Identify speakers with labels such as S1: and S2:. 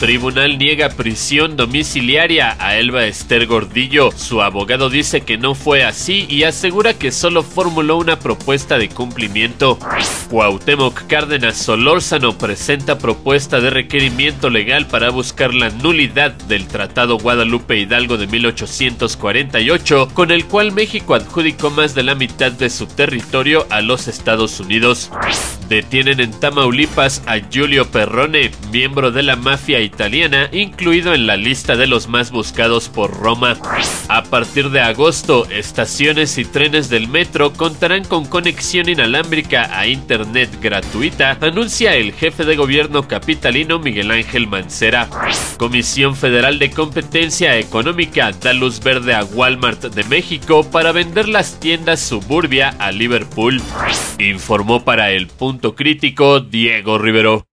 S1: Tribunal niega prisión domiciliaria a Elba Ester Gordillo. Su abogado dice que no fue así y asegura que solo formuló una propuesta de cumplimiento. Cuauhtémoc Cárdenas Solórzano presenta propuesta de requerimiento legal para buscar la nulidad del Tratado Guadalupe Hidalgo de 1848, con el cual México adjudicó más de la mitad de su territorio a los Estados Unidos. Detienen en Tamaulipas a Giulio Perrone, miembro de la mafia italiana, incluido en la lista de los más buscados por Roma. A partir de agosto, estaciones y trenes del metro contarán con conexión inalámbrica a internet gratuita, anuncia el jefe de gobierno capitalino Miguel Ángel Mancera. Comisión Federal de Competencia Económica da luz verde a Walmart de México para vender las tiendas Suburbia a Liverpool. Informó para El Punto Crítico Diego Rivero.